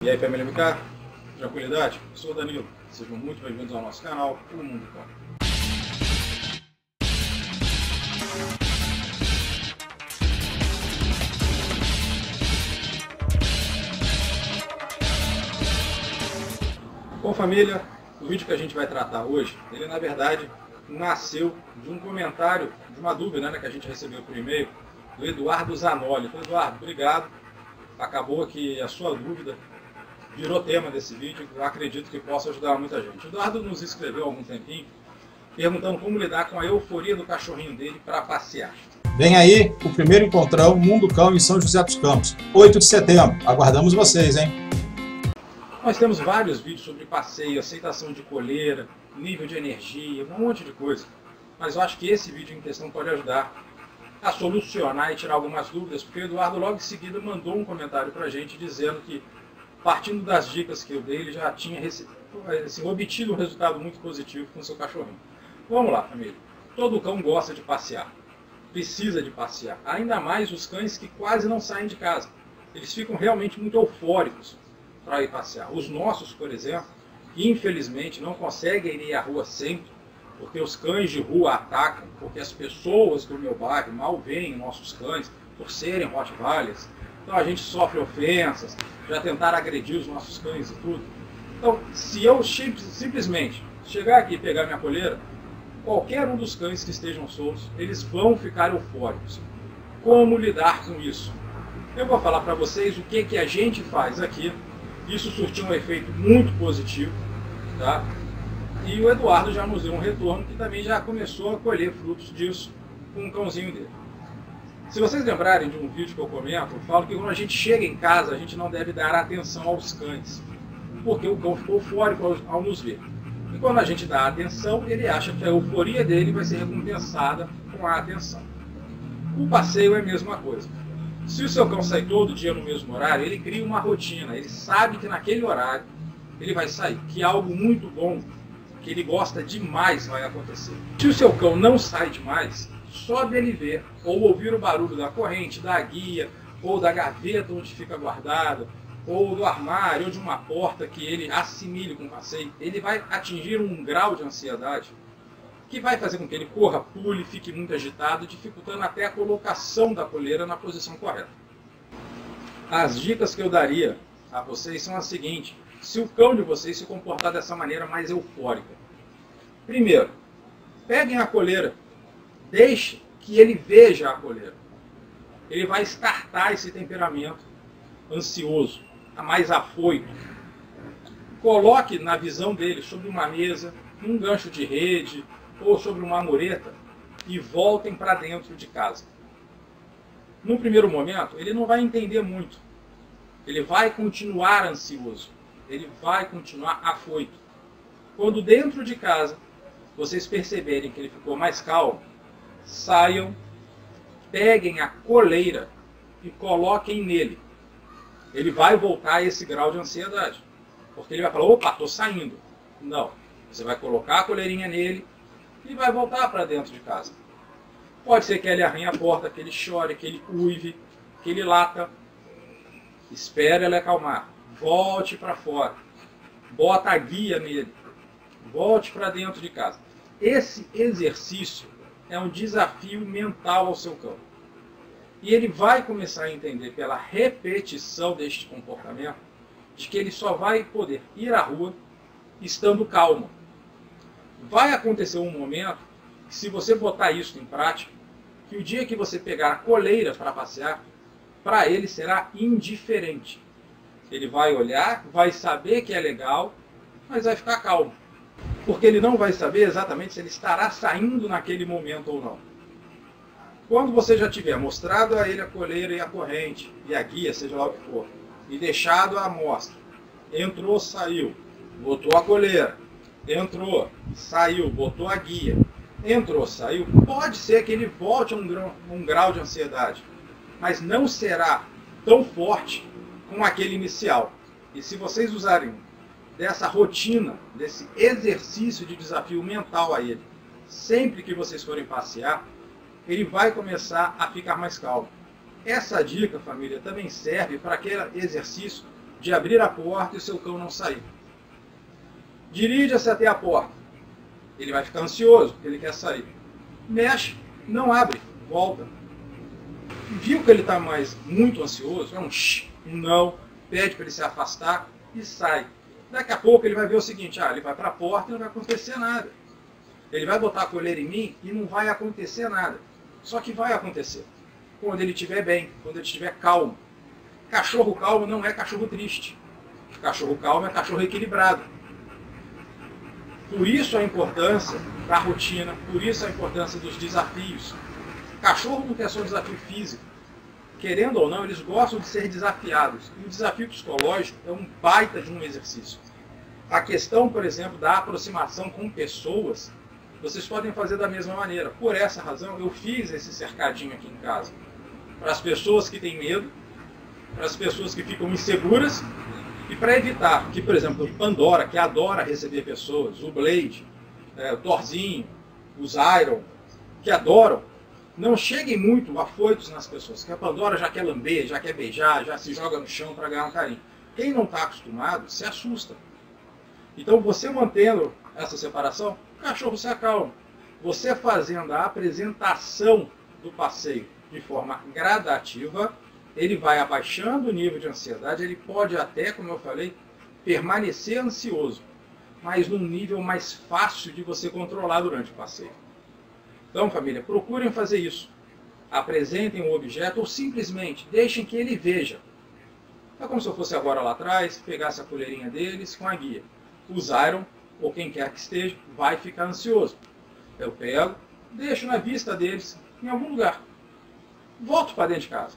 E aí, família MK, tranquilidade? Eu sou o Danilo, sejam muito bem-vindos ao nosso canal, O Mundo Cão. Bom, família, o vídeo que a gente vai tratar hoje, ele na verdade nasceu de um comentário, de uma dúvida, né, que a gente recebeu por e-mail, do Eduardo Zanoli. Então, Eduardo, obrigado. Acabou que a sua dúvida virou tema desse vídeo, eu acredito que possa ajudar muita gente. O Eduardo nos escreveu há algum tempinho, perguntando como lidar com a euforia do cachorrinho dele para passear. Vem aí o primeiro encontrão Mundo Cão em São José dos Campos, 8 de setembro. Aguardamos vocês, hein? Nós temos vários vídeos sobre passeio, aceitação de coleira, nível de energia, um monte de coisa. Mas eu acho que esse vídeo em questão pode ajudar a solucionar e tirar algumas dúvidas, porque o Eduardo logo em seguida mandou um comentário para a gente dizendo que, partindo das dicas que eu dei, ele já tinha obtido um resultado muito positivo com o seu cachorrinho. Vamos lá, família. Todo cão gosta de passear, precisa de passear. Ainda mais os cães que quase não saem de casa. Eles ficam realmente muito eufóricos para ir passear. Os nossos, por exemplo, infelizmente não conseguem ir à rua sempre, porque os cães de rua atacam, porque as pessoas do meu bairro mal veem nossos cães por serem Rottweilers. Então a gente sofre ofensas, já tentaram agredir os nossos cães e tudo. Então, se eu simplesmente chegar aqui e pegar minha coleira, qualquer um dos cães que estejam soltos, eles vão ficar eufóricos. Como lidar com isso? Eu vou falar para vocês o que a gente faz aqui. Isso surtiu um efeito muito positivo, tá? E o Eduardo já nos deu um retorno que também já começou a colher frutos disso com o cãozinho dele. Se vocês lembrarem de um vídeo que eu comento, eu falo que quando a gente chega em casa, a gente não deve dar atenção aos cães, porque o cão ficou eufórico ao nos ver. E quando a gente dá atenção, ele acha que a euforia dele vai ser recompensada com a atenção. O passeio é a mesma coisa. Se o seu cão sai todo dia no mesmo horário, ele cria uma rotina, ele sabe que naquele horário ele vai sair, que algo muito bom, que ele gosta demais vai acontecer. Se o seu cão não sai demais, só dele ver ou ouvir o barulho da corrente, da guia, ou da gaveta onde fica guardado, ou do armário, ou de uma porta que ele assimile com o passeio, ele vai atingir um grau de ansiedade que vai fazer com que ele corra, pule, fique muito agitado, dificultando até a colocação da coleira na posição correta. As dicas que eu daria a vocês são as seguintes: se o cão de vocês se comportar dessa maneira mais eufórica, primeiro, peguem a coleira, deixe que ele veja a coleira. Ele vai estartar esse temperamento ansioso, mais afoito. Coloque na visão dele sobre uma mesa, num gancho de rede ou sobre uma mureta e voltem para dentro de casa. No primeiro momento, ele não vai entender muito. Ele vai continuar ansioso. Ele vai continuar afoito. Quando dentro de casa vocês perceberem que ele ficou mais calmo, saiam, peguem a coleira e coloquem nele. Ele vai voltar a esse grau de ansiedade. Porque ele vai falar, opa, estou saindo. Não. Você vai colocar a coleirinha nele e vai voltar para dentro de casa. Pode ser que ele arranhe a porta, que ele chore, que ele uive, que ele lata. Espere ela acalmar. Volte para fora. Bota a guia nele. Volte para dentro de casa. Esse exercício é um desafio mental ao seu cão. E ele vai começar a entender pela repetição deste comportamento de que ele só vai poder ir à rua estando calmo. Vai acontecer um momento que, se você botar isso em prática, que o dia que você pegar a coleira para passear, para ele será indiferente. Ele vai olhar, vai saber que é legal, mas vai ficar calmo. Porque ele não vai saber exatamente se ele estará saindo naquele momento ou não. Quando você já tiver mostrado a ele a coleira e a corrente, e a guia, seja lá o que for, e deixado a amostra, entrou, saiu, botou a coleira, entrou, saiu, botou a guia, entrou, saiu, pode ser que ele volte a um grau de ansiedade, mas não será tão forte como aquele inicial. E se vocês usarem dessa rotina, desse exercício de desafio mental a ele, sempre que vocês forem passear, ele vai começar a ficar mais calmo. Essa dica, família, também serve para aquele exercício de abrir a porta e o seu cão não sair. Dirija-se até a porta. Ele vai ficar ansioso, porque ele quer sair. Mexe, não abre, volta. Viu que ele está muito ansioso, é um shh, um não, pede para ele se afastar e sai. Daqui a pouco ele vai ver o seguinte, ele vai para a porta e não vai acontecer nada. Ele vai botar a coleira em mim e não vai acontecer nada. Só que vai acontecer. Quando ele estiver bem, quando ele estiver calmo. Cachorro calmo não é cachorro triste. Cachorro calmo é cachorro equilibrado. Por isso a importância da rotina, por isso a importância dos desafios. Cachorro não quer só um desafio físico. Querendo ou não, eles gostam de ser desafiados. E o desafio psicológico é um baita de um exercício. A questão, por exemplo, da aproximação com pessoas, vocês podem fazer da mesma maneira. Por essa razão, eu fiz esse cercadinho aqui em casa. Para as pessoas que têm medo, para as pessoas que ficam inseguras, e para evitar que, por exemplo, o Pandora, que adora receber pessoas, o Blade, o Thorzinho, os Iron, que adoram, não cheguem muito afoitos nas pessoas, que a Pandora já quer lamber, já quer beijar, já se joga no chão para ganhar um carinho. Quem não está acostumado se assusta. Então, você mantendo essa separação, o cachorro se acalma. Você fazendo a apresentação do passeio de forma gradativa, ele vai abaixando o nível de ansiedade, ele pode até, como eu falei, permanecer ansioso, mas num nível mais fácil de você controlar durante o passeio. Então, família, procurem fazer isso. Apresentem o objeto ou simplesmente deixem que ele veja. É como se eu fosse agora lá atrás, pegasse a coleirinha deles com a guia. Usaram, ou quem quer que esteja, vai ficar ansioso. Eu pego, deixo na vista deles, em algum lugar. Volto para dentro de casa.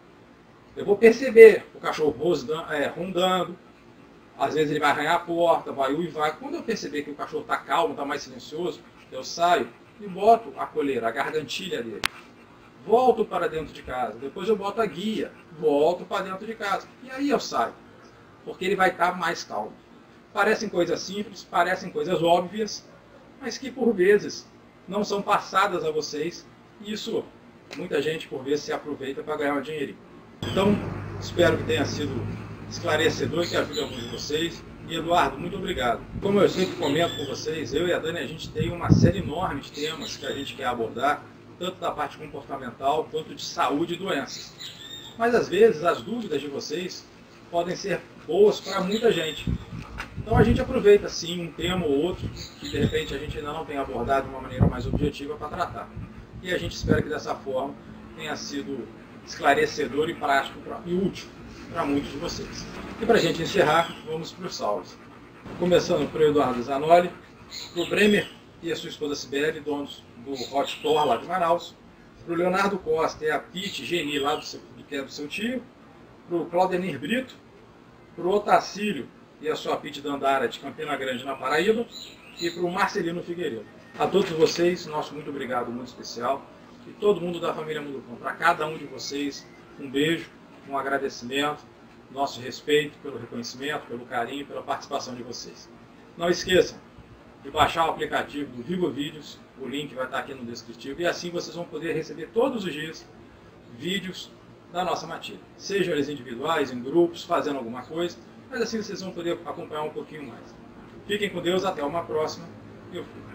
Eu vou perceber o cachorro rondando. Às vezes ele vai arranhar a porta, vai e vai. Quando eu perceber que o cachorro está calmo, está mais silencioso, eu saio e boto a coleira, a gargantilha dele. Volto para dentro de casa. Depois eu boto a guia. Volto para dentro de casa. E aí eu saio. Porque ele vai estar mais calmo. Parecem coisas simples, parecem coisas óbvias, mas que por vezes não são passadas a vocês. E isso, muita gente por vezes se aproveita para ganhar um dinheirinho. Então, espero que tenha sido esclarecedor e que ajude alguns de vocês. E Eduardo, muito obrigado. Como eu sempre comento com vocês, eu e a Dani, a gente tem uma série enorme de temas que a gente quer abordar, tanto da parte comportamental quanto de saúde e doenças. Mas às vezes as dúvidas de vocês podem ser boas para muita gente. Então a gente aproveita sim um tema ou outro que de repente a gente ainda não tem abordado de uma maneira mais objetiva para tratar. E a gente espera que dessa forma tenha sido esclarecedor e prático e útil para muitos de vocês. E para a gente encerrar, vamos para os salves. Começando por Eduardo Zanoli, para o Bremer e a sua esposa Sibeli, donos do Hot Store lá de Manaus, para o Leonardo Costa e a Pete Geni, lá que é do seu tio, para o Claudenir Brito, para o Otacílio e a sua Pete Dandara de Campina Grande, na Paraíba, e para o Marcelino Figueiredo. A todos vocês, nosso muito obrigado, muito especial, e todo mundo da família Mundo Cão. Para cada um de vocês, um beijo, um agradecimento, nosso respeito pelo reconhecimento, pelo carinho, pela participação de vocês. Não esqueçam de baixar o aplicativo do Vigo Vídeos, o link vai estar aqui no descritivo, e assim vocês vão poder receber todos os dias vídeos da nossa matilha. Sejam eles individuais, em grupos, fazendo alguma coisa, mas assim vocês vão poder acompanhar um pouquinho mais. Fiquem com Deus, até uma próxima. Eu fui.